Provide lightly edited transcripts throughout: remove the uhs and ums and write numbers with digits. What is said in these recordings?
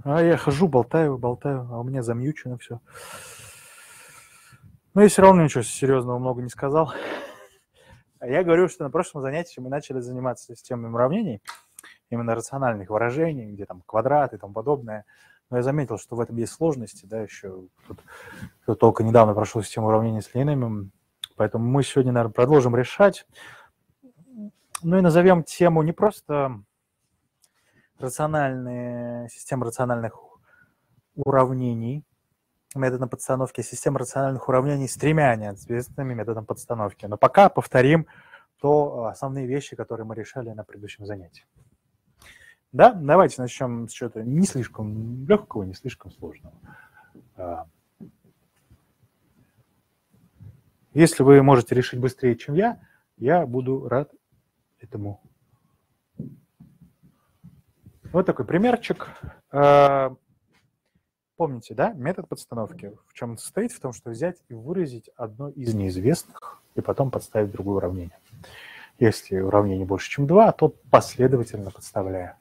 А я хожу, болтаю, а у меня замьючено все. Но я все равно ничего серьезного много не сказал. Я говорю, что на прошлом занятии мы начали заниматься системами уравнений, именно рациональных выражений, где там квадраты и тому подобное. Но я заметил, что в этом есть сложности, да, еще тут только недавно прошел систему уравнений с линейным, поэтому мы сегодня, наверное, продолжим решать. Ну и назовем тему не просто система рациональных уравнений методом подстановки, а система рациональных уравнений с тремя неизвестными методом подстановки. Но пока повторим основные вещи, которые мы решали на предыдущем занятии. Да, давайте начнем с чего-то не слишком легкого, не слишком сложного. Если вы можете решить быстрее, чем я буду рад этому. Вот такой примерчик. Помните, да, метод подстановки в чем он состоит? В том, что взять и выразить одно из неизвестных и потом подставить другое уравнение. Если уравнение больше, чем 2, то последовательно подставляя.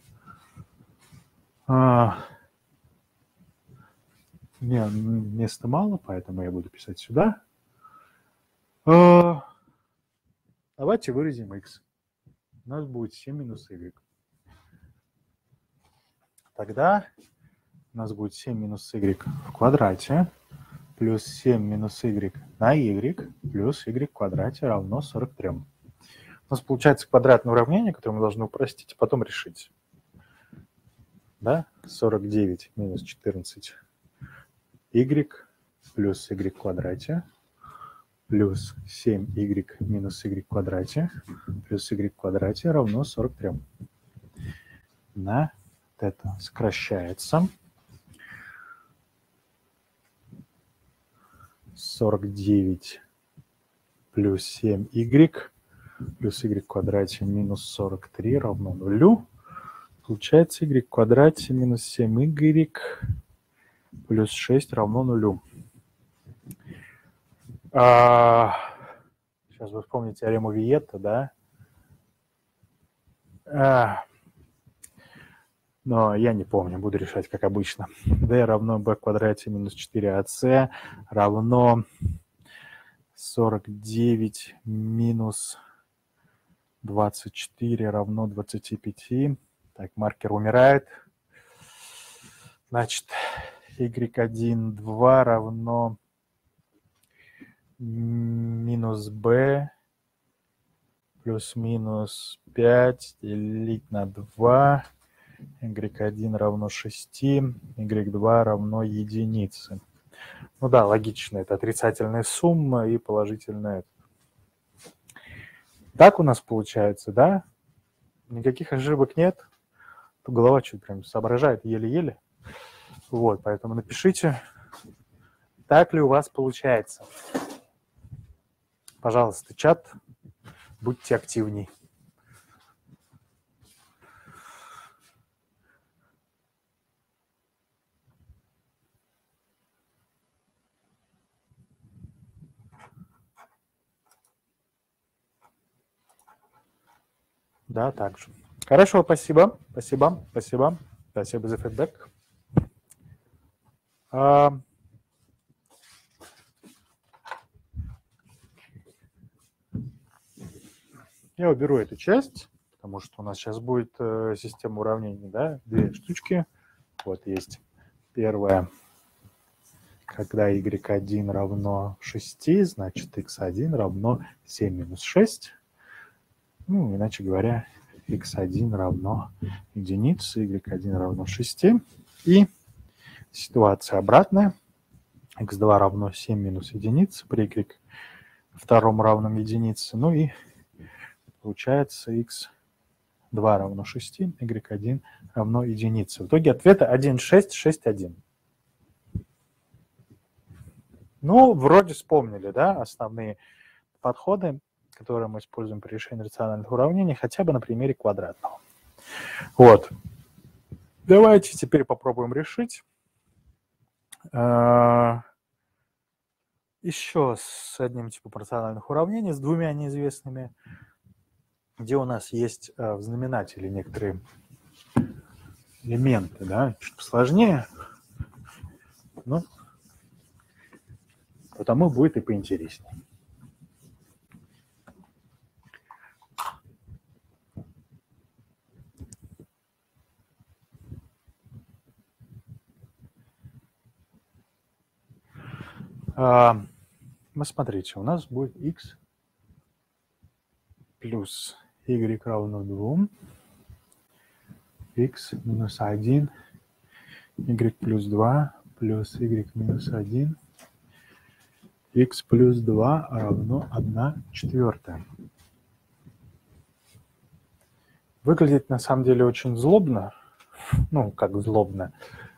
Мне места мало, поэтому я буду писать сюда. Давайте выразим x. У нас будет 7 минус y. Тогда у нас будет 7 минус y в квадрате плюс 7 минус y на y плюс y в квадрате равно 43. У нас получается квадратное уравнение, которое мы должны упростить, а потом решить. Да? 49 минус 14 y плюс y в квадрате плюс 7y минус y в квадрате плюс y в квадрате равно 43. На это сокращается. 49 плюс 7y плюс y в квадрате минус 43 равно 0. Получается y в квадрате минус 7y плюс 6 равно 0. Сейчас вы вспомните теорему Виетта, да? Но я не помню, буду решать как обычно. d равно b в квадрате минус 4ac равно 49 минус 24 равно 25. Так, маркер умирает. Значит, y1, 2 равно минус b плюс-минус 5 делить на 2. y1 равно 6, y2 равно единице. Ну да, логично, это отрицательная сумма и положительная. Так у нас получается, да? Никаких ошибок нет. То голова что-то прям соображает еле-еле. Вот, поэтому напишите, так ли у вас получается. Пожалуйста, чат, будьте активней. Да, так же. Хорошо, спасибо. Спасибо за фидбэк. Я уберу эту часть, потому что у нас сейчас будет система уравнений, да, две штучки. Вот есть первая, когда y1 равно 6, значит x1 равно 7 минус 6. Ну, иначе говоря, x1 равно единице, y1 равно 6. И ситуация обратная. x2 равно 7 минус единицы при y2 равном единице. Ну и получается x2 равно 6, y1 равно единице. В итоге ответа 1, 6, 6, 1. Ну, вроде вспомнили, да, основные подходы, которые мы используем при решении рациональных уравнений, хотя бы на примере квадратного. Вот. Давайте теперь попробуем решить. Еще с одним типом рациональных уравнений, с двумя неизвестными, где у нас есть в знаменателе некоторые элементы, да, чуть посложнее, но потому будет и поинтереснее. Смотрите, у нас будет x плюс y равно 2, x минус 1, y плюс 2 плюс y минус 1, x плюс 2 равно 1/4. Выглядит на самом деле очень злобно, ну, как злобно,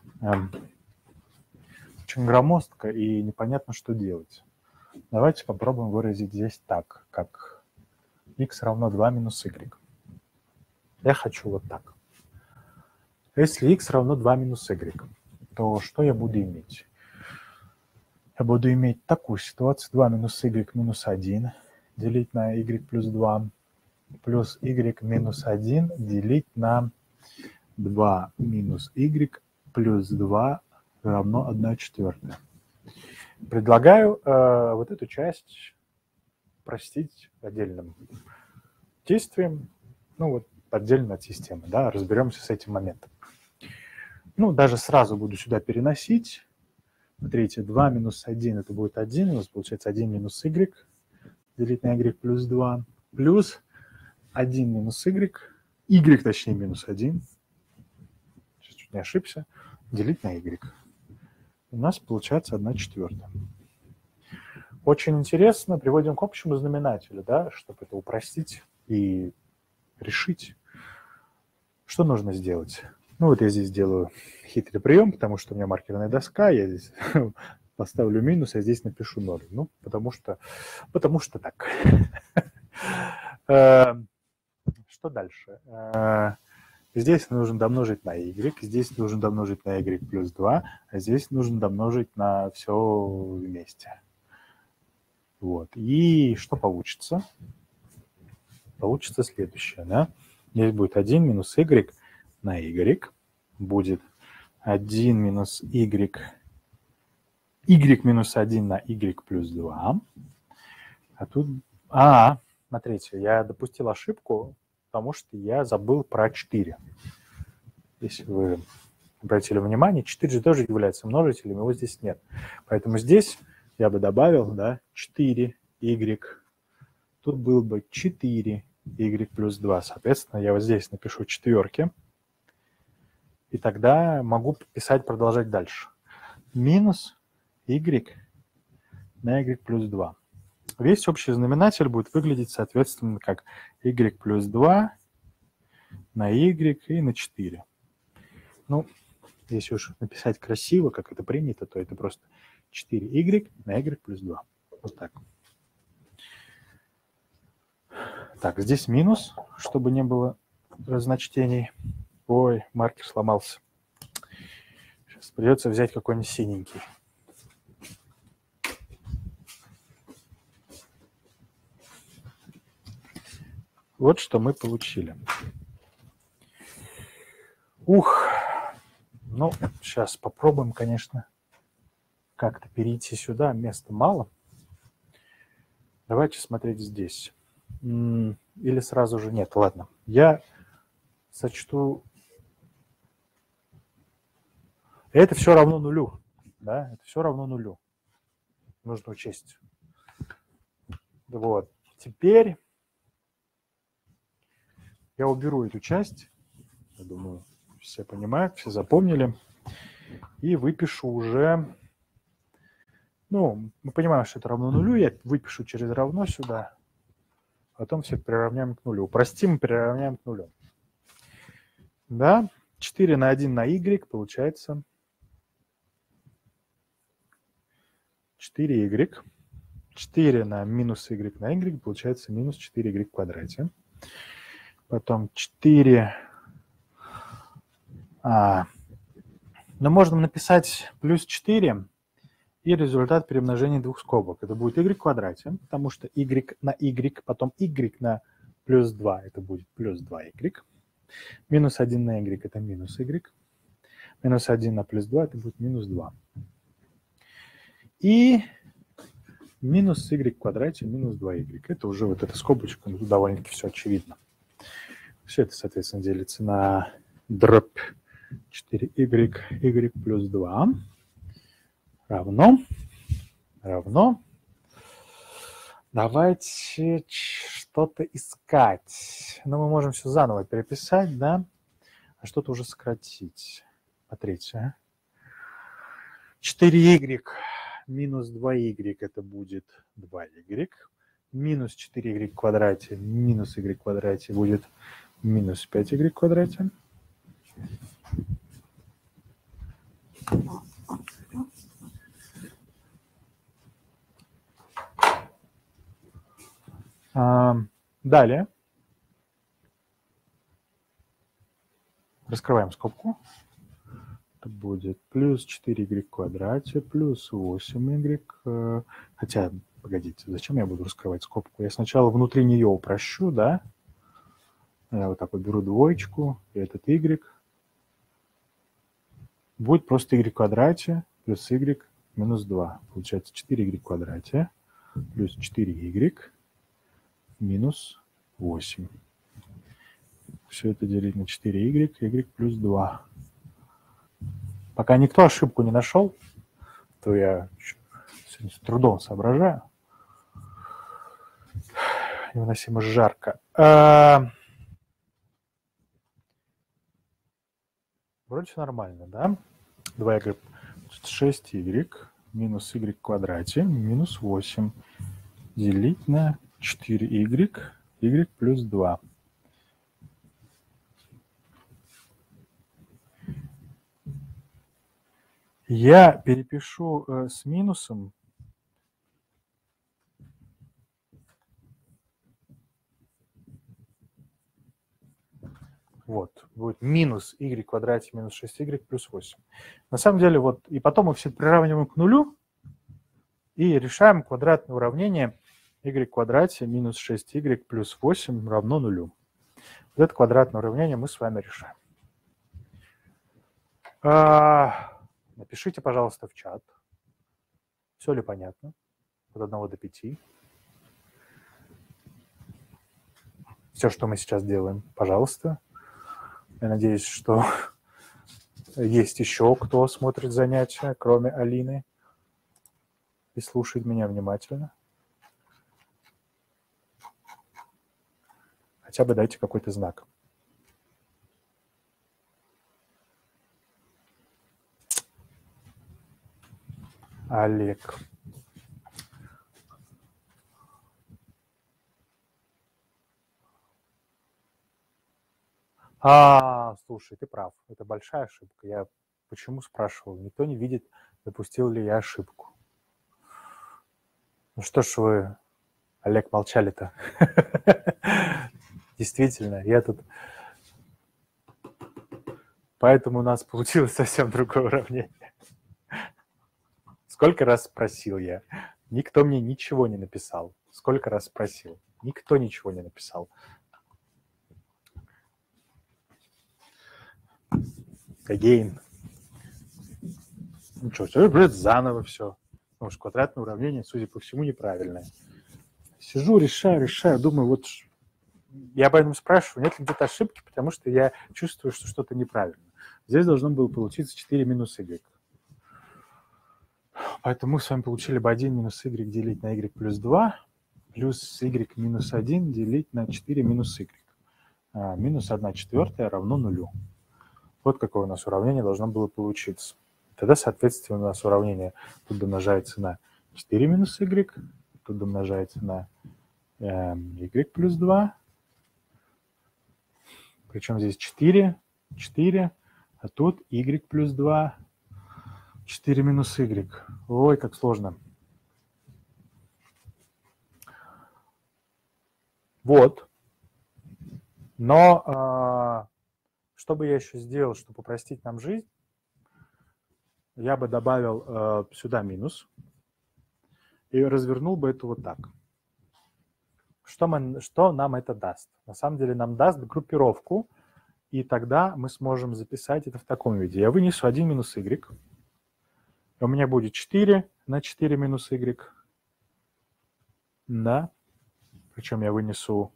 очень громоздко и непонятно, что делать. Давайте попробуем выразить здесь так, как x равно 2 минус y. Я хочу вот так. Если x равно 2 минус y, то что я буду иметь? Я буду иметь такую ситуацию: 2 минус y минус 1 делить на y плюс 2 плюс y минус 1 делить на 2 минус y плюс 2 равно 1/4. Предлагаю вот эту часть простить отдельным действием, ну вот отдельно от системы, да, разберемся с этим моментом. Ну, даже сразу буду сюда переносить. Смотрите, 2 минус 1 это будет 1, у нас получается 1 минус y делить на y плюс 2, плюс 1 минус y точнее минус 1, сейчас чуть не ошибся, делить на y. У нас получается 1/4. Очень интересно, приводим к общему знаменателю, да, чтобы это упростить и решить. Что нужно сделать? Ну вот я здесь делаю хитрый прием, потому что у меня маркерная доска, я здесь поставлю минус, а здесь напишу 0. Ну, потому что так. Что дальше? Здесь нужно домножить на y, здесь нужно домножить на y плюс 2, а здесь нужно домножить на все вместе. Вот. И что получится? Получится следующее, да? Здесь будет 1 минус y на y, будет 1 минус y минус 1 на y плюс 2. А тут... смотрите, я допустил ошибку, потому что я забыл про 4. Если вы обратили внимание, 4 же тоже является множителем, его здесь нет. Поэтому здесь я бы добавил, да, 4y. Тут был бы 4y плюс 2. Соответственно, я вот здесь напишу четверки. И тогда могу писать, продолжать дальше. Минус y на y плюс 2. Весь общий знаменатель будет выглядеть, соответственно, как y плюс 2 на y и на 4. Ну, если уж написать красиво, как это принято, то это просто 4y на y плюс 2. Вот так. Так, здесь минус, чтобы не было разночтений. Ой, маркер сломался. Сейчас придется взять какой-нибудь синенький. Вот что мы получили. Ну, сейчас попробуем, конечно, как-то перейти сюда. Места мало. Давайте смотреть здесь. Или сразу же нет. Ладно. Я сочту... Это все равно нулю. Да, это все равно нулю. Нужно учесть. Вот. Теперь я уберу эту часть. Я думаю, все понимают, все запомнили. И выпишу уже... Ну, мы понимаем, что это равно нулю. Я выпишу через равно сюда. Потом все приравняем к нулю. Упростим и приравняем к нулю. Да, 4 на 1 на y получается 4y. 4 на минус y на y получается минус 4y в квадрате. Потом 4... Но можно написать плюс 4 и результат при умножении двух скобок. Это будет y в квадрате, потому что y на y, потом y на плюс 2, это будет плюс 2y. Минус 1 на y – это минус y. Минус 1 на плюс 2 – это будет минус 2. И минус y в квадрате минус 2y. Это уже вот эта скобочка, ну, тут довольно-таки все очевидно. Все это, соответственно, делится на дробь 4y, y плюс 2 равно. Давайте что-то искать. Но мы можем все заново переписать, да? А что-то уже сократить. Смотрите. 4y минус 2y это будет 2y. Минус 4y в квадрате минус y в квадрате будет минус 5y в квадрате. Далее. Раскрываем скобку. Это будет плюс 4y в квадрате плюс 8y. Хотя, погодите, зачем я буду раскрывать скобку? Я сначала внутри нее упрощу, да? Я вот так вот беру двоечку, и этот y. Будет просто y в квадрате плюс y минус 2. Получается 4y в квадрате плюс 4y минус 8. Все это делить на 4y, y плюс 2. Пока никто ошибку не нашел, то я сегодня с трудом соображаю. Невыносимо жарко. Вроде все нормально, да? 2y, 6y минус y в квадрате минус 8 делить на 4y, y плюс 2. Я перепишу с минусом. Вот, будет минус y в квадрате минус 6y плюс 8. На самом деле, вот, и потом мы все приравниваем к нулю и решаем квадратное уравнение y в квадрате минус 6y плюс 8 равно нулю. Вот это квадратное уравнение мы с вами решаем. Напишите, пожалуйста, в чат, все ли понятно, от 1 до 5. Все, что мы сейчас делаем, пожалуйста. Я надеюсь, что есть еще кто смотрит занятия, кроме Алины, и слушает меня внимательно. Хотя бы дайте какой-то знак. Олег. Слушай, ты прав. Это большая ошибка. Я почему спрашивал? Никто не видит, допустил ли я ошибку. Ну что ж вы, Олег, молчали-то? Действительно, я тут... Поэтому у нас получилось совсем другое уравнение. Сколько раз спросил я? Никто мне ничего не написал. Сколько раз спросил? Никто ничего не написал. Again. Ну что, все, заново все. Потому что квадратное уравнение, судя по всему, неправильное. Сижу, решаю, думаю, вот я поэтому спрашиваю, нет ли где-то ошибки, потому что я чувствую, что что-то неправильно. Здесь должно было получиться 4 минус y. Поэтому мы с вами получили бы 1 минус y делить на y плюс 2 плюс y минус 1 делить на 4 минус y. Минус 1/4 равно нулю. Вот какое у нас уравнение должно было получиться. Тогда, соответственно, у нас уравнение тут домножается на 4 минус y, тут домножается на y плюс 2. Причем здесь 4, а тут y плюс 2, 4 минус y. Ой, как сложно. Вот. Но что бы я еще сделал, чтобы упростить нам жизнь? Я бы добавил сюда минус и развернул бы это вот так. Что нам это даст? На самом деле нам даст группировку И тогда мы сможем записать это в таком виде. Я вынесу 1 минус y. У меня будет 4 на 4 минус y. Да. Причем я вынесу,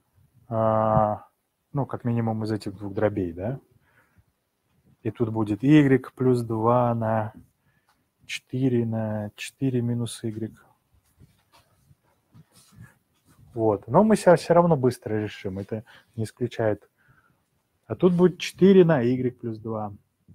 ну, как минимум из этих двух дробей, да. И тут будет y плюс 2 на 4 минус y. Вот. Но мы все равно быстро решим. Это не исключает. А тут будет 4 на y плюс 2.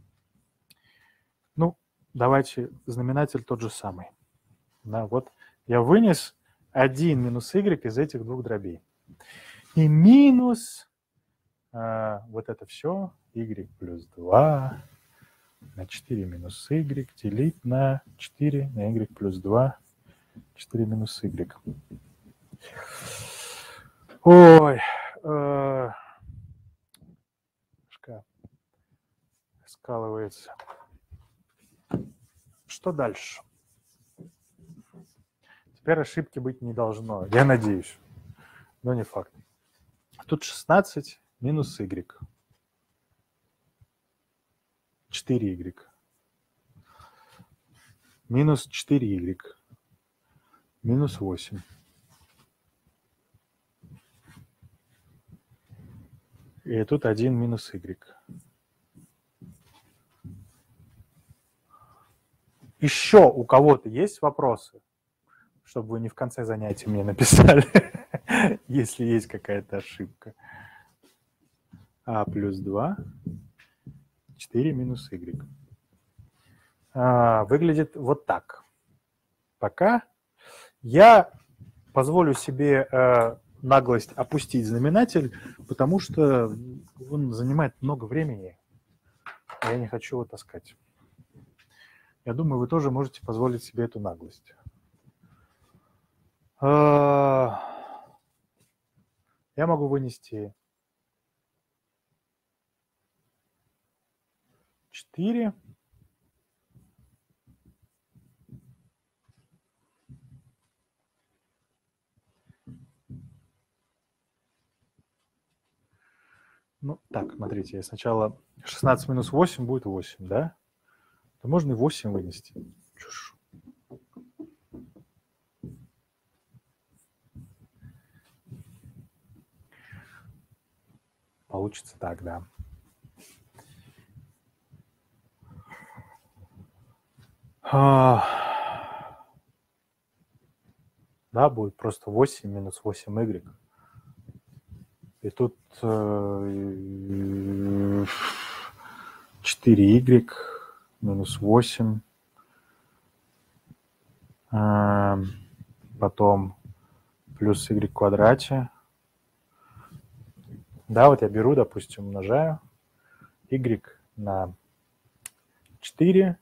Ну, давайте знаменатель тот же самый. Да, вот я вынес 1 минус y из этих двух дробей. И минус вот это все y плюс 2 на 4 минус y делить на 4 на y плюс 2, 4 минус y. Ой, шкаф скалывается. Что дальше? Теперь ошибки быть не должно, я надеюсь, но не факт. Тут 16 минус y. 4y. Минус 4y. Минус 8. И тут 1 минус y. Еще у кого-то есть вопросы? Чтобы вы не в конце занятия мне написали, если есть какая-то ошибка. А плюс 2, 4 минус y. Выглядит вот так. Пока я позволю себе наглость опустить знаменатель, потому что он занимает много времени, а я не хочу его таскать. Я думаю, вы тоже можете позволить себе эту наглость. Я могу вынести 4. Ну, так, смотрите, я сначала 16 минус 8 будет 8, да? То можно и 8 вынести. Чушь. Получится так, да. Да, будет просто 8 минус 8y. И тут 4y минус 8. Потом плюс y в квадрате. Да, вот я беру, допустим, умножаю y на 4,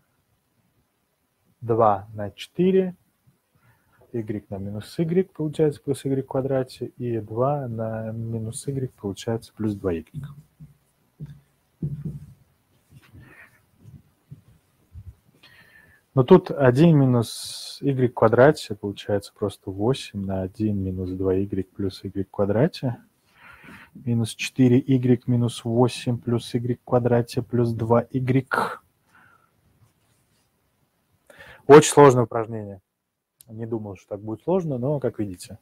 2 на 4, y на минус y получается плюс y в квадрате, и 2 на минус y получается плюс 2y. Но тут 1 минус y в квадрате получается просто 8 на 1 минус 2y плюс y в квадрате. Минус 4y минус 8 плюс y в квадрате плюс 2y. Очень сложное упражнение. Не думал, что так будет сложно, но, как видите,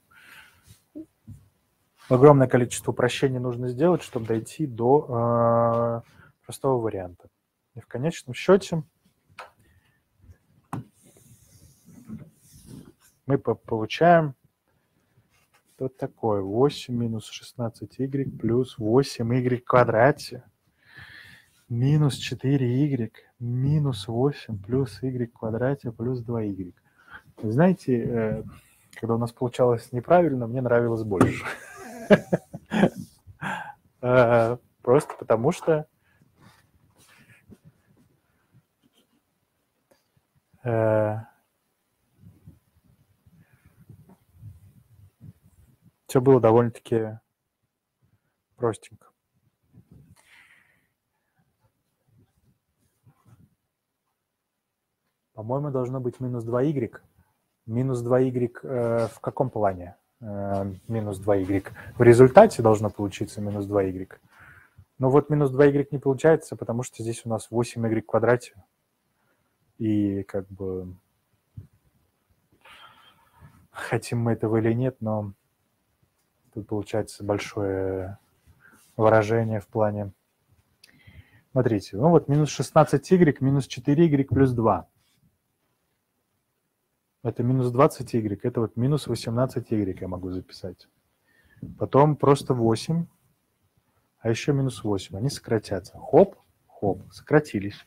огромное количество упрощений нужно сделать, чтобы дойти до простого варианта. И в конечном счете мы получаем вот такое 8 минус 16y плюс 8y в квадрате минус 4y минус 8 плюс y в квадрате плюс 2y. Вы знаете, когда у нас получалось неправильно, мне нравилось больше. Просто потому что все было довольно-таки простенько. По-моему, должно быть минус 2y. Минус 2y в каком плане? Минус 2y. В результате должно получиться минус 2y. Но вот минус 2y не получается, потому что здесь у нас 8y в квадрате. И как бы хотим мы этого или нет, но тут получается большое выражение в плане. Смотрите, ну вот минус 16y минус 4y плюс 2. Это минус 20y, это вот минус 18y я могу записать. Потом просто 8, а еще минус 8. Они сократятся. Хоп, хоп, сократились.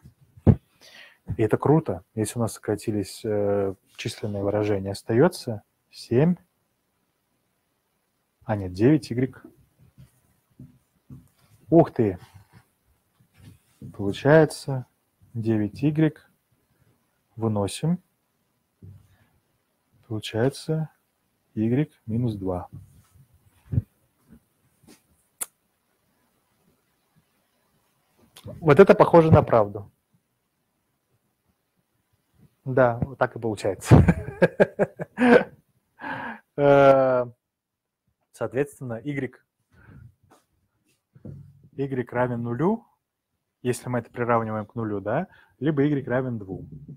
И это круто. Если у нас сократились численные выражения, остается 7, а нет, 9y. Ух ты! Получается 9y выносим. Получается y минус 2. Вот это похоже на правду. Да, вот так и получается. Соответственно, y равен нулю, если мы это приравниваем к нулю, да, либо y равен 2.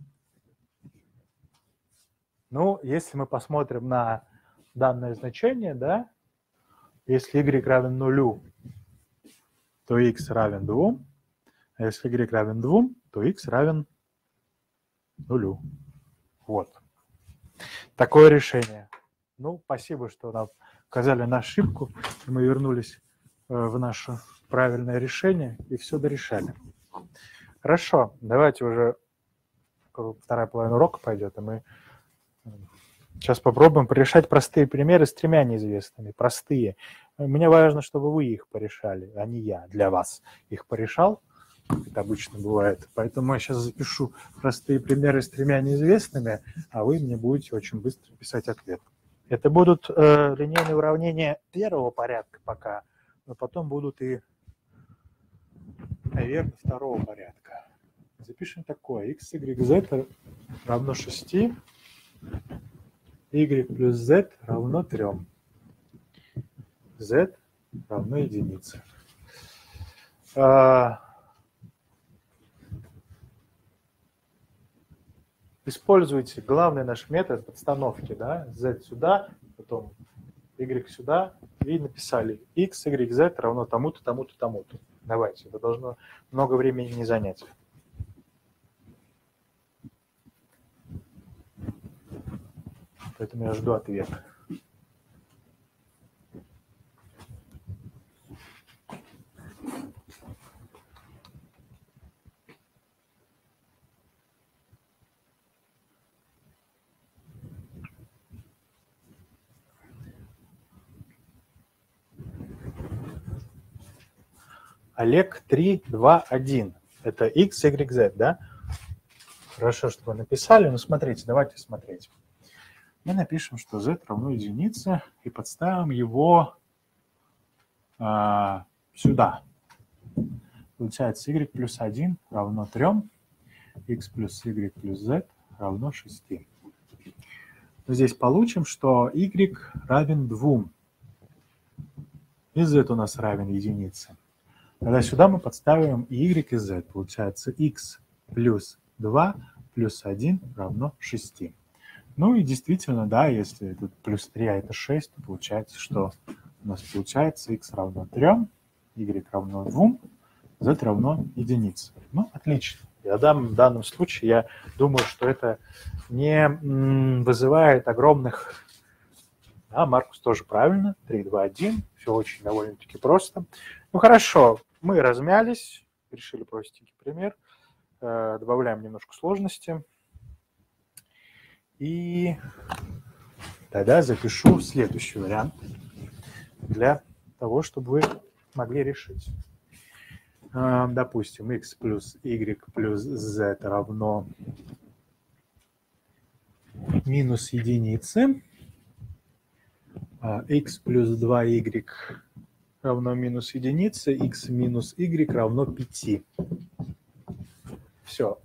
Ну, если мы посмотрим на данное значение, да, если y равен нулю, то x равен 2, а если y равен 2, то x равен нулю. Вот. Такое решение. Ну, спасибо, что нам указали на ошибку, и мы вернулись в наше правильное решение и все дорешали. Хорошо, давайте уже вторая половина урока пойдет, и мы сейчас попробуем порешать простые примеры с тремя неизвестными. Простые. Мне важно, чтобы вы их порешали, а не я для вас их порешал. Это обычно бывает. Поэтому я сейчас запишу простые примеры с тремя неизвестными, а вы мне будете очень быстро писать ответ. Это будут линейные уравнения первого порядка пока, но потом будут и, наверное, второго порядка. Запишем такое. X, y, z равно 6, y плюс z равно 3. Z равно единице. Используйте главный наш метод подстановки, да, z сюда, потом y сюда, и написали x, y, z равно тому-то, тому-то, тому-то. Давайте, это должно много времени не занять. Поэтому я жду ответа. Олег 3, 2, 1. Это x, y, z, да? Хорошо, что вы написали, но смотрите, давайте смотреть. Мы напишем, что z равно единице, и подставим его сюда. Получается y плюс 1 равно 3, x плюс y плюс z равно 6. Здесь получим, что y равен 2, и z у нас равен единице. Тогда сюда мы подставим и y, и z. Получается x плюс 2 плюс 1 равно 6. Ну и действительно, да, если тут плюс 3, а это 6, то получается, что у нас получается x равно 3, y равно 2, z равно единице. Ну, отлично. В данном случае я думаю, что это не вызывает огромных... Да, Маркус тоже правильно. 3, 2, 1. Все очень довольно-таки просто. Ну, хорошо. Мы размялись, решили простенький пример. Добавляем немножко сложности. И тогда запишу следующий вариант для того, чтобы вы могли решить. Допустим, x плюс y плюс z равно минус единице. X плюс 2y равно минус единице. X минус y равно 5. Все.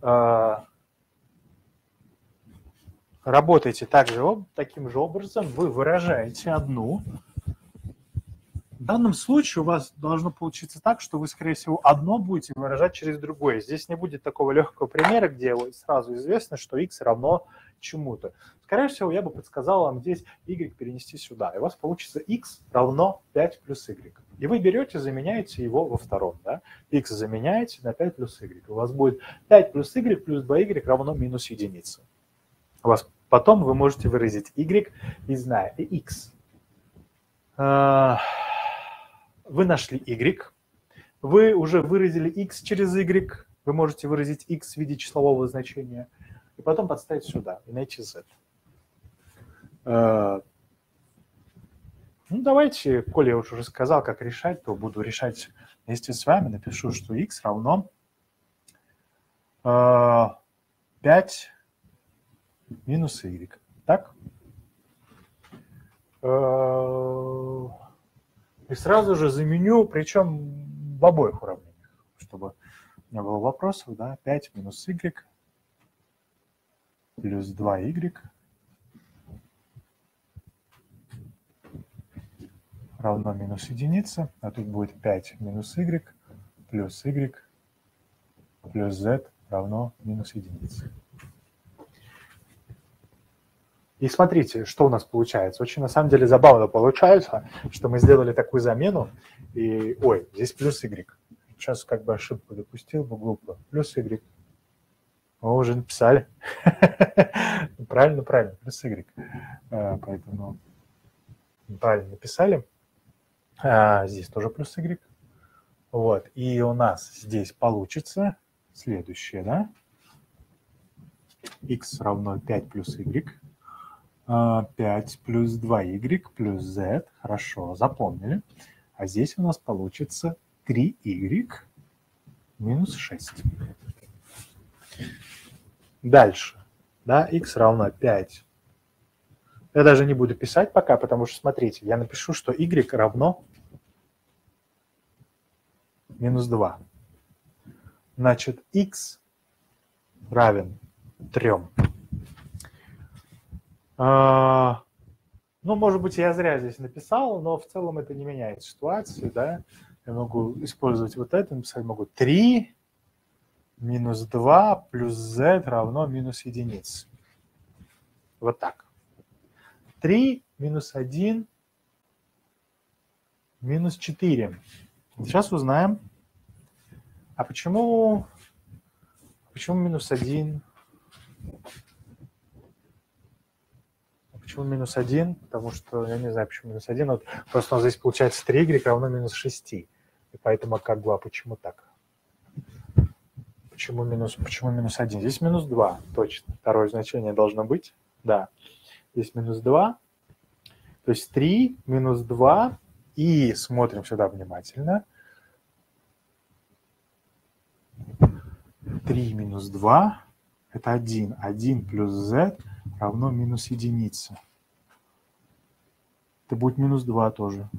Работайте таким же образом. Вы выражаете одну В данном случае у вас должно получиться так, что вы, скорее всего, одно будете выражать через другое. Здесь не будет такого легкого примера, где сразу известно, что x равно чему-то. Скорее всего, я бы подсказал вам здесь y перенести сюда. И у вас получится x равно 5 плюс y. И вы берете, заменяете его во втором. Да? X заменяете на 5 плюс y. У вас будет 5 плюс y плюс 2y равно минус единица. У вас потом вы можете выразить y и зная x. Вы нашли y, вы уже выразили x через y, вы можете выразить x в виде числового значения, и потом подставить сюда и найти z. Ну, давайте, коли я уже сказал, как решать, то буду решать вместе с вами. Напишу, что x равно 5 минус y. Так? И сразу же заменю, причем в обоих уравнениях, чтобы не было вопросов, да, 5 минус y плюс 2y равно минус единица, а тут будет 5 минус y плюс z равно минус единице. И смотрите, что у нас получается. Очень, на самом деле, забавно получается, что мы сделали такую замену. И, ой, здесь плюс y. Сейчас как бы ошибку допустил бы глупо. Плюс y. О, уже написали. Правильно, плюс y. Поэтому правильно написали. Здесь тоже плюс y. Вот. И у нас здесь получится следующее, да? X равно 5 плюс y. 5 плюс 2y плюс z. Хорошо, запомнили. А здесь у нас получится 3y минус 6. Дальше. Да, x равно 5. Я даже не буду писать пока, потому что, смотрите, я напишу, что y равно минус 2. Значит, x равен 3. Ну, может быть, я зря здесь написал, но в целом это не меняет ситуацию, да. Я могу использовать вот это, написать могу 3 минус 2 плюс z равно минус единице. Вот так. 3 минус 1 минус 4. Сейчас узнаем, а почему минус 1? Почему минус 1? Потому что, я не знаю, почему минус 1. Вот просто у нас здесь получается 3y равно минус 6. И поэтому как бы, а почему так? Почему минус 1? Здесь минус 2, точно. Второе значение должно быть. Да, здесь минус 2. То есть 3 минус 2. И смотрим сюда внимательно. 3 минус 2 – это 1. 1 плюс z равно минус единица. Это будет минус 2 тоже.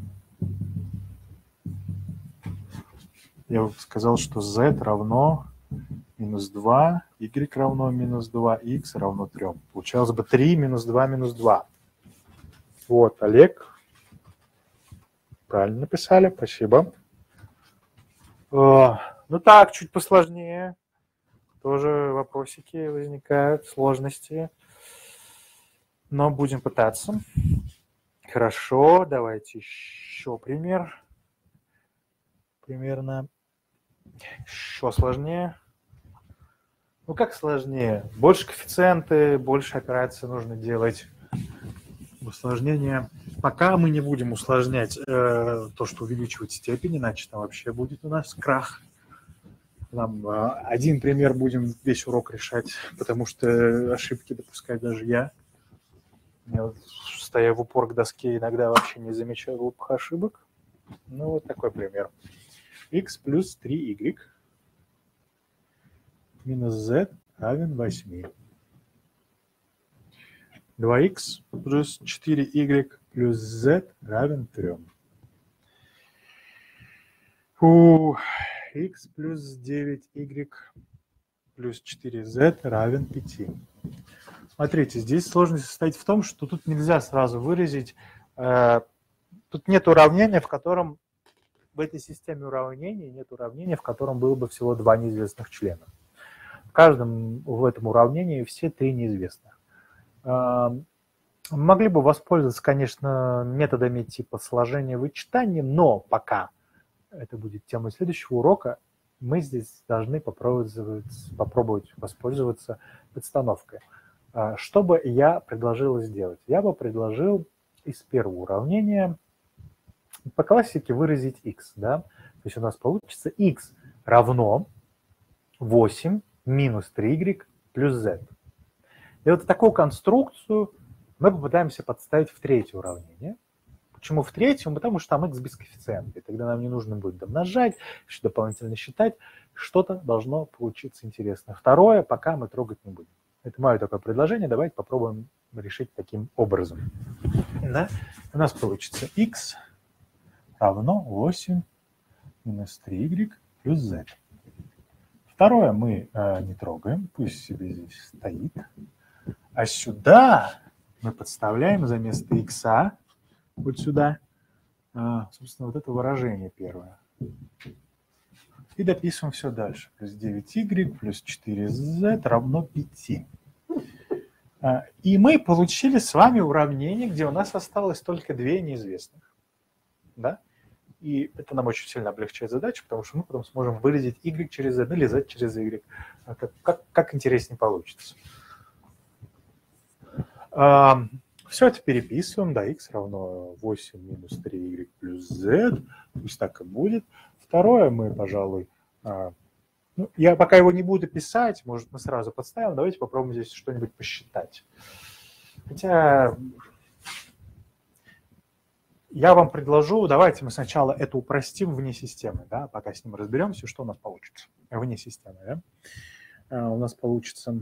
Я бы сказал, что z равно минус 2, y равно минус 2, x равно 3. Получалось бы 3 минус 2 минус 2. Вот, Олег. Правильно написали, спасибо. Ну так, чуть посложнее. Тоже вопросики возникают, сложности. Но будем пытаться. Хорошо, давайте еще пример. Примерно еще сложнее. Ну как сложнее? Больше коэффициенты, больше операций нужно делать. Усложнение. Пока мы не будем усложнять то, что увеличивать степень, иначе там вообще будет у нас крах. Нам один пример будем весь урок решать, потому что ошибки допускать даже я. Я вот, стоя в упор к доске, иногда вообще не замечаю глупых ошибок. Ну, вот такой пример. X плюс 3y минус z равен 8. 2x плюс 4y плюс z равен 3. X плюс 9y плюс 4z равен 5. Смотрите, здесь сложность состоит в том, что тут нельзя сразу выразить Тут нет уравнения, в котором в этой системе уравнений нет уравнения, в котором было бы всего два неизвестных члена. В каждом в этом уравнении все три неизвестных. Могли бы воспользоваться, конечно, методами типа сложения вычитания, но пока это будет темой следующего урока, мы здесь должны попробовать воспользоваться подстановкой. Что бы я предложил сделать? Я бы предложил из первого уравнения по классике выразить x. Да? То есть у нас получится x равно 8 минус 3y плюс z. И вот такую конструкцию мы попытаемся подставить в третье уравнение. Почему в третьем? Потому что там x без коэффициента. И тогда нам не нужно будет домножать, еще дополнительно считать. Что-то должно получиться интересное. Второе пока мы трогать не будем. Это мое такое предложение. Давайте попробуем решить таким образом. Да? У нас получится x равно 8 минус 3y плюс z. Второе мы не трогаем. Пусть себе здесь стоит. А сюда мы подставляем за место x вот сюда, собственно, вот это выражение первое. И дописываем все дальше. Плюс 9y плюс 4z равно 5. И мы получили с вами уравнение, где у нас осталось только две неизвестных. Да? И это нам очень сильно облегчает задачу, потому что мы потом сможем выразить y через z или z через y. Как интереснее получится. Все это переписываем, да, x равно 8 минус 3y плюс z, пусть так и будет. Второе мы, пожалуй, я пока его не буду писать, может, мы сразу подставим, давайте попробуем здесь что-нибудь посчитать. Хотя я вам предложу, давайте мы сначала это упростим вне системы, да, пока с ним разберемся, что у нас получится вне системы, да. У нас получится...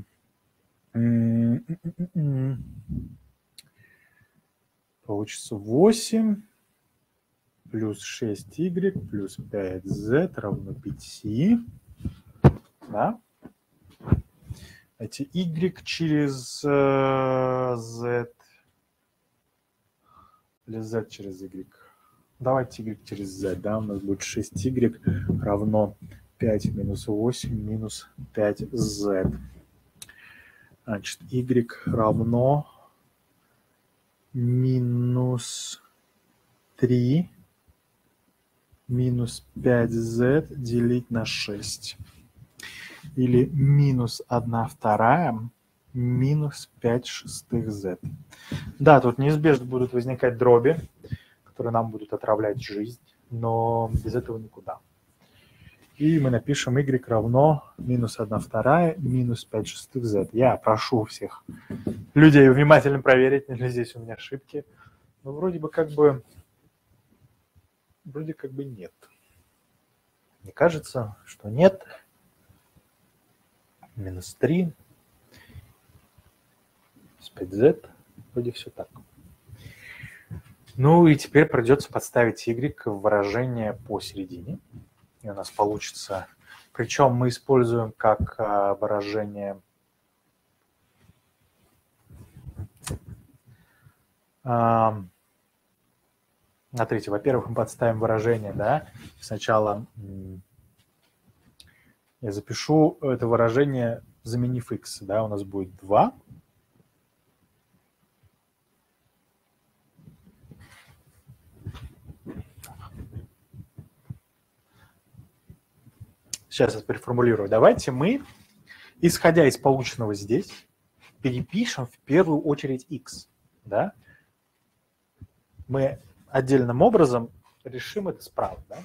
Получится 8 плюс 6y плюс 5z равно 5. Да? Эти y через z или z через y. Давайте y через z. Да? У нас будет 6y равно 5 минус 8 минус 5z. Значит, y равно минус 3 минус 5z делить на 6. Или минус 1/2 минус 5/6 z. Да, тут неизбежно будут возникать дроби, которые нам будут отравлять жизнь, но без этого никуда. И мы напишем y равно минус 1/2 минус 5/6 z. Я прошу всех людей внимательно проверить, нет ли здесь у меня ошибки. Но вроде как бы нет. Мне кажется, что нет. Минус 3 с 5z. Вроде все так. Ну и теперь придется подставить y в выражение посередине. И у нас получится... Причем мы используем как выражение... Смотрите, во-первых, мы подставим выражение, да, сначала я запишу это выражение, заменив x, да, у нас будет 2. Сейчас я переформулирую. Давайте мы, исходя из полученного здесь, перепишем в первую очередь x, да. Мы отдельным образом решим это справа, да?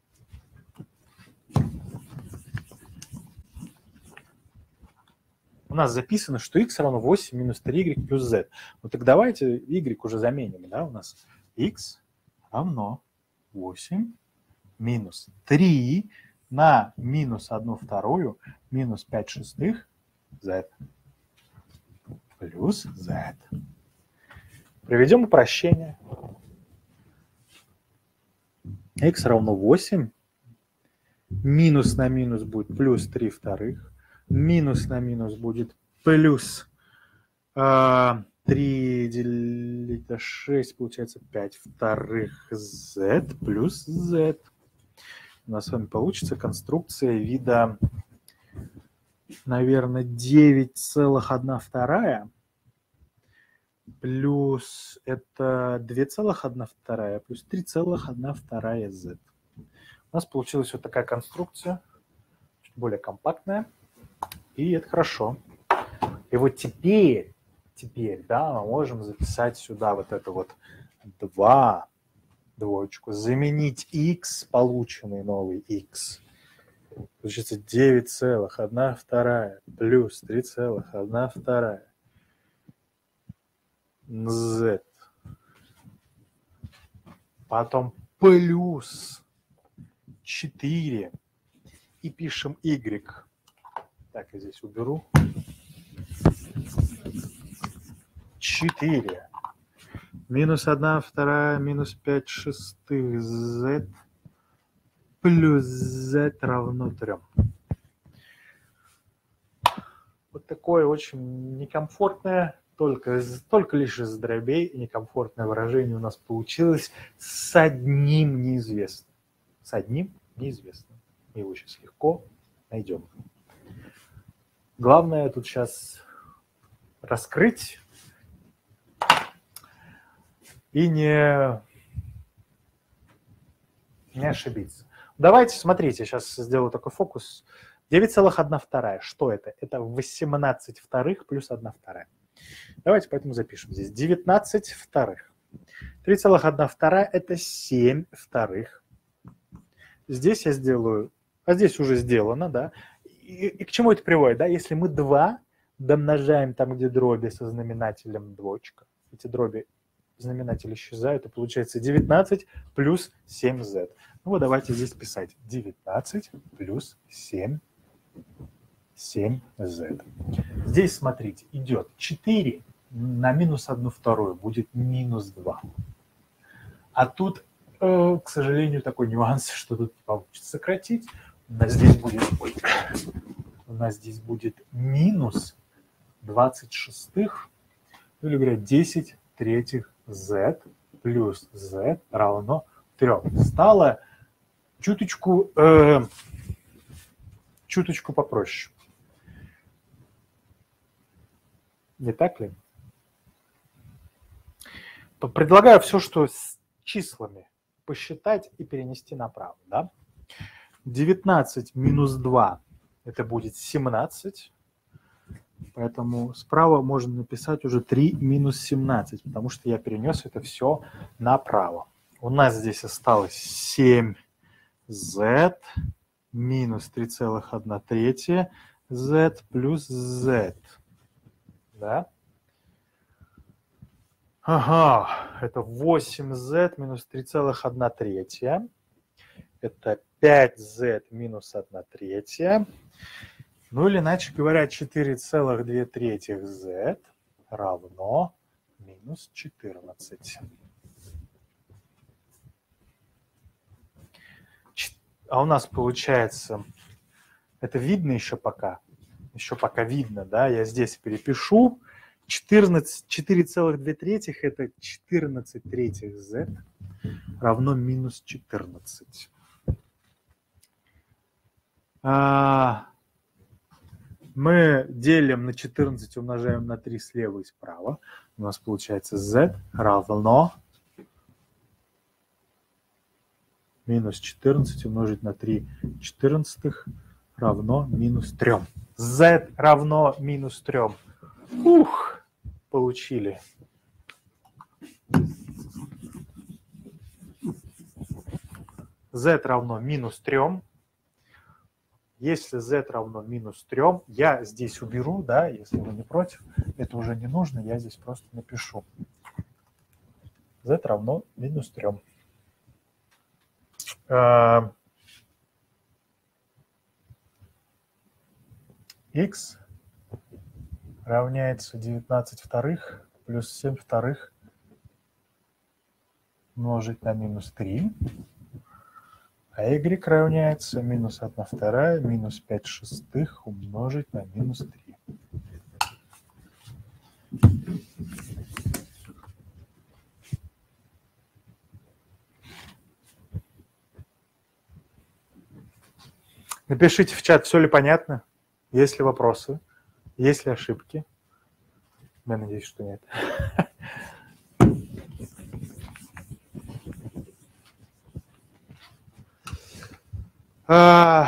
У нас записано, что x равно 8 минус 3y плюс z. Ну так давайте y уже заменим, да? У нас x равно 8 минус 3 на минус 1/2 минус 5/6 z плюс z. Приведем упрощение. X равно 8. Минус на минус будет плюс 3/2. Минус на минус будет плюс 3 делить на 6, получается 5 вторых z плюс z. У нас с вами получится конструкция вида, наверное, 9,1 плюс это 2,1 плюс 3,1 z. У нас получилась вот такая конструкция, чуть более компактная, и это хорошо. И вот теперь, да, мы можем записать сюда вот это вот 2, двоечку, заменить x, полученный новый x. Получится 9,1 плюс 3,1 z. Потом плюс 4 и пишем y. Так, я здесь уберу. 4 минус 1/2 минус 5/6 z плюс z равно 3. Вот такое очень некомфортное, только лишь из дробей некомфортное выражение у нас получилось с одним неизвестным. С одним неизвестным. Мы его сейчас легко найдем. Главное тут сейчас раскрыть и не ошибиться. Давайте, смотрите, сейчас сделаю такой фокус. 9,1. Что это? Это 18 вторых плюс 1/2. Давайте поэтому запишем здесь 19 вторых. 3,1 это 7 вторых. Здесь я сделаю, а здесь уже сделано, да. И к чему это приводит, да? Если мы 2 домножаем там, где дроби со знаменателем двоечка, эти дроби знаменатель исчезают, и получается 19 плюс 7z. Ну вот давайте здесь писать 19 плюс 7z. Здесь, смотрите, идет 4 на минус 1/2 будет минус 2. А тут, к сожалению, такой нюанс, что тут не получится сократить. У нас здесь будет минус 26, или говоря, 10 третьих z плюс z равно 3. Стало чуточку попроще. Не так ли? Предлагаю все, что с числами, посчитать и перенести направо. Да? 19 минус 2 это будет 17. Поэтому справа можно написать уже 3 минус 17, потому что я перенес это все направо. У нас здесь осталось 7z минус 3,1 z плюс z. Да? Ага, это 8z минус 3,1. Это 5z минус 1/3. Ну или, иначе говоря, 4,2 z равно минус 14. А у нас получается, это видно еще пока видно, да, я здесь перепишу. 4,2 это 14 третьих z равно минус 14. Мы делим на 14, умножаем на 3 слева и справа. У нас получается z равно минус 14 умножить на 3 четырнадцатых равно минус 3. z равно минус 3. Ух, получили. z равно минус 3. Если z равно минус 3, я здесь уберу, да, если вы не против, это уже не нужно, я здесь просто напишу. z равно минус 3. X равняется 19 вторых плюс 7 вторых умножить на минус 3. А y равняется минус 1/2 минус 5/6 умножить на минус 3. Напишите в чат, все ли понятно, есть ли вопросы, есть ли ошибки. Я надеюсь, что нет. А,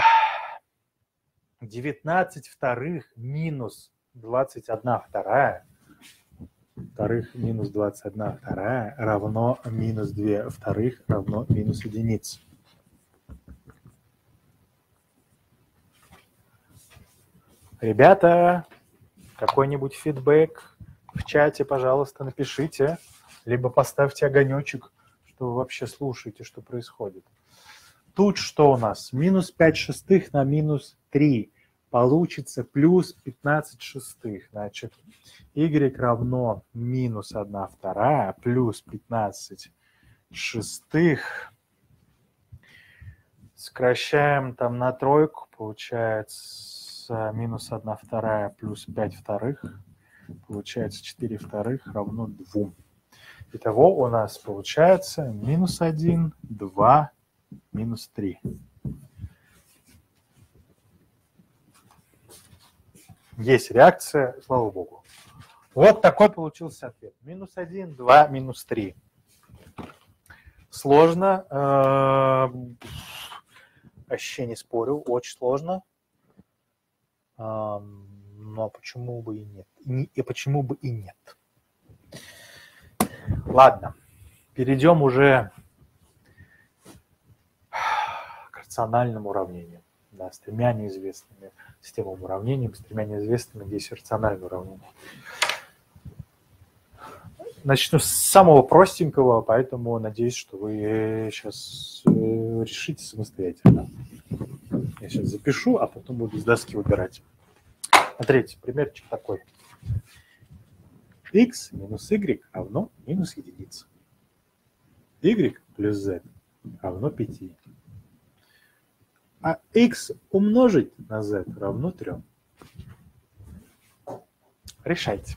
19 вторых минус 21 вторая. Вторых минус 21 вторая равно минус 2 вторых равно минус единице. Ребята, какой-нибудь фидбэк в чате, пожалуйста, напишите. Либо поставьте огонечек, что вы вообще слушаете, что происходит. Тут что у нас? Минус 5 шестых на минус 3. Получится плюс 15 шестых. Значит, y равно минус 1 вторая плюс 15 шестых. Сокращаем там на тройку. Получается минус 1 вторая плюс 5 вторых. Получается 4 вторых равно 2. Итого у нас получается минус 1, 2, минус 3. Есть реакция, слава богу. Вот такой получился ответ. Минус 1, 2, минус 3. Сложно. Вообще не спорю, очень сложно. Но почему бы и нет? И почему бы и нет? Ладно, перейдем уже к рациональным уравнениям. Да, с тремя неизвестными системами уравнений, с тремя неизвестными, где есть рациональные уравнения. Начну с самого простенького, поэтому надеюсь, что вы сейчас решите самостоятельно. Я сейчас запишу, а потом буду с доски выбирать. Смотрите, примерчик такой. X минус y равно минус единица. Y плюс z равно 5. А x умножить на z равно 3. Решайте.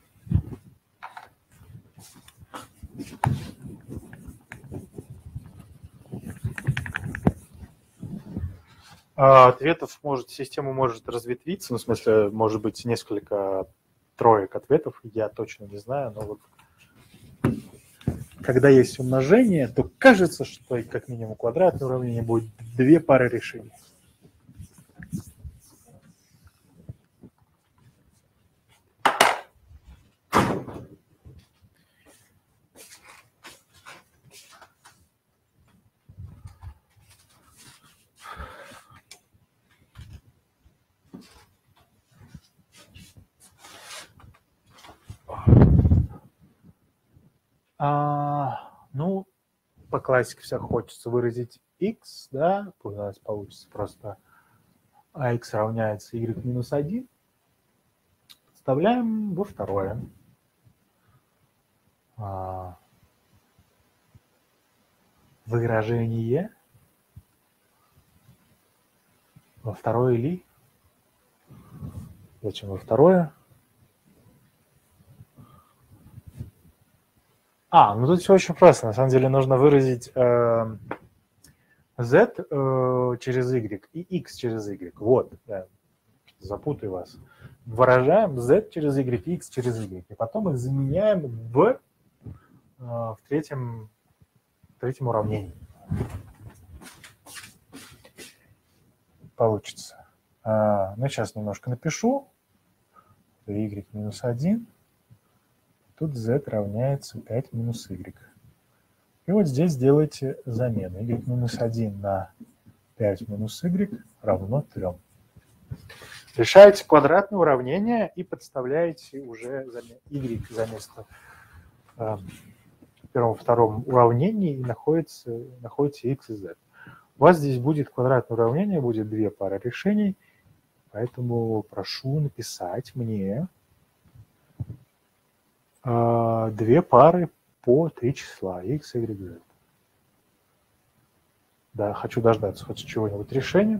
Ответов система может разветвиться, ну, в смысле, может быть несколько троек ответов, я точно не знаю, но вот когда есть умножение, то кажется, что как минимум квадратное уравнение будет две пары решений. Ну, по классике всех хочется выразить x, да, у нас получится просто x равняется y минус 1. Подставляем во второе. Выражение во второе ли? Зачем во второе? Ну тут все очень просто. На самом деле нужно выразить z через y и x через y. Вот, да, запутаю вас. Выражаем z через y и x через y. И потом их заменяем в третьем уравнении. Получится. Ну, сейчас немножко напишу. y минус 1. Тут z равняется 5 минус y. И вот здесь сделайте замену. y минус 1 на 5 минус y равно 3. Решаете квадратное уравнение и подставляете уже y за место первом-втором уравнении и находите x и z. У вас здесь будет квадратное уравнение, будет две пары решений, поэтому прошу написать мне две пары по 3 числа x, y, z. Да, хочу дождаться хоть чего-нибудь решения.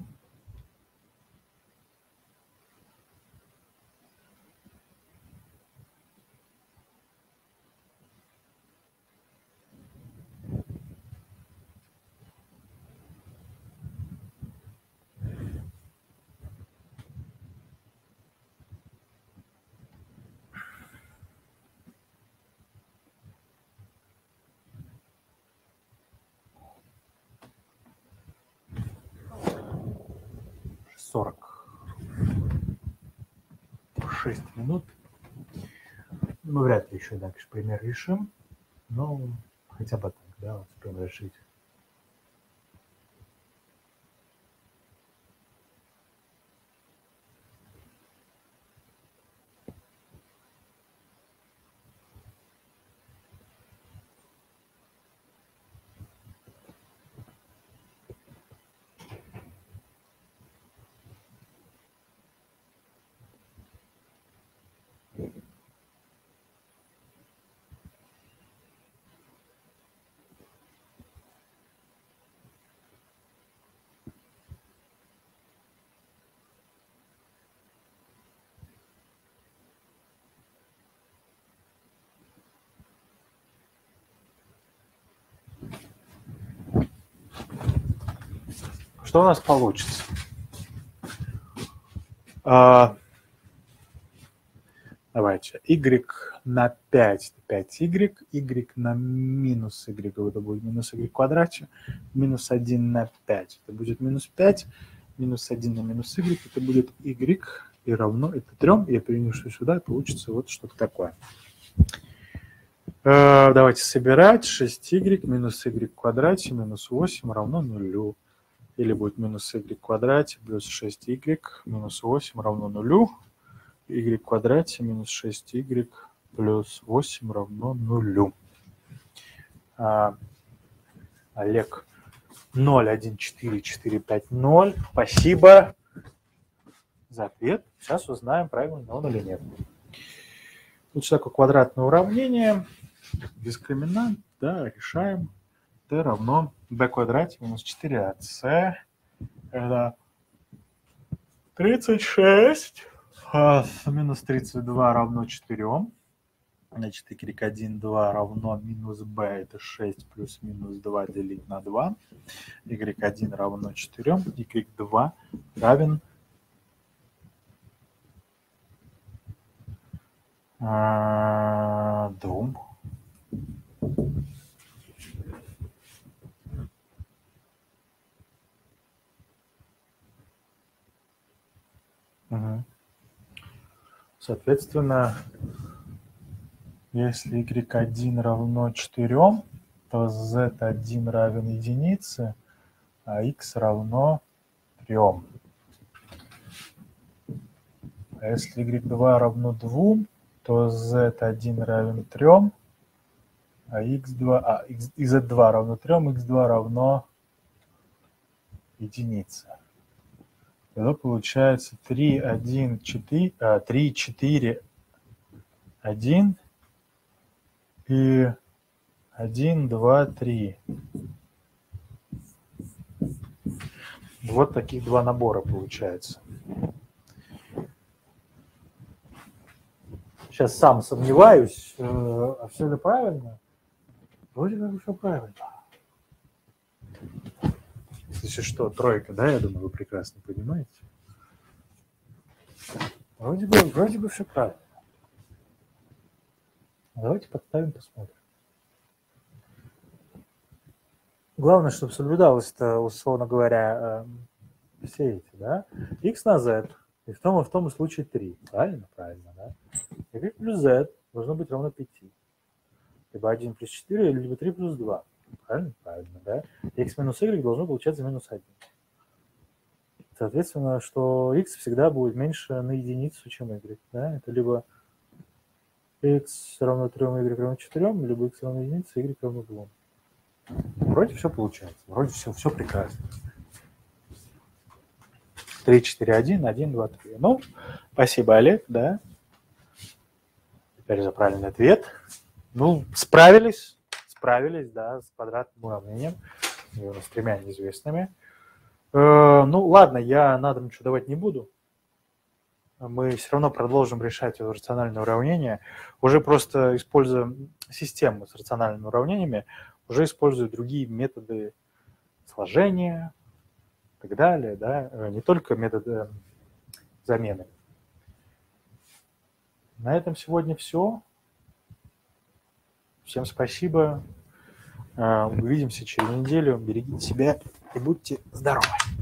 46 минут. Мы вряд ли еще дальше пример решим, но хотя бы так, да, успеем решить. Что у нас получится? Давайте. Y на 5 – 5y, y на минус y, это будет минус y в квадрате, минус 1 на 5, это будет минус 5, минус 1 на минус y, это будет y, и равно это 3, я перенесу сюда, и получится вот что-то такое. Давайте собирать. 6y минус y в квадрате минус 8 равно 0. Или будет минус y в квадрате плюс 6y минус 8 равно 0. Y в квадрате минус 6y плюс 8 равно 0. Олег 0, 1, 4, 4, 5, 0. Спасибо за ответ. Сейчас узнаем, правильно он или нет. Тут такое квадратное уравнение. Дискриминант, да, решаем. T равно b в квадрате минус 4ac. Это 36. Минус 32 равно 4. Значит, y1, 2 равно минус b, это 6 плюс минус 2 делить на 2. y1 равно 4. y2 равен 2. Соответственно, если y1 равно 4, то z1 равен единице, а x равно 3. А если y2 равно 2, то z1 равен 3, а z2 равно 3, x2 равно единице. Тогда получается 3, 1, 4, 3, 4, 1 и 1, 2, 3. Вот таких два набора получается. Сейчас сам сомневаюсь, а все ли правильно? Вроде как все правильно. Если что, тройка, да, я думаю, вы прекрасно понимаете. Вроде бы все правильно. Давайте подставим, посмотрим. Главное, чтобы соблюдалось-то, условно говоря, все эти, да, x на z, и в том случае 3. Правильно? Правильно, да? Y плюс z должно быть равно 5. Либо 1 плюс 4, либо 3 плюс 2. Правильно? Правильно, да? X минус y должно получаться минус 1. Соответственно, что x всегда будет меньше на единицу, чем y. Да? Это либо x равно 3, y равно 4, либо x равно единице, y равно 2. Вроде все получается. Вроде все прекрасно. 3, 4, 1, 1, 2, 3. Ну, спасибо, Олег, да. Теперь за правильный ответ. Ну, справились, да, с квадратным уравнением, с тремя неизвестными. Ну, ладно, я на дом ничего давать не буду. Мы все равно продолжим решать это рациональное уравнение. Уже просто используя систему с рациональными уравнениями, уже используя другие методы сложения и так далее, да, не только методы замены. На этом сегодня все. Всем спасибо. Увидимся через неделю. Берегите себя и будьте здоровы.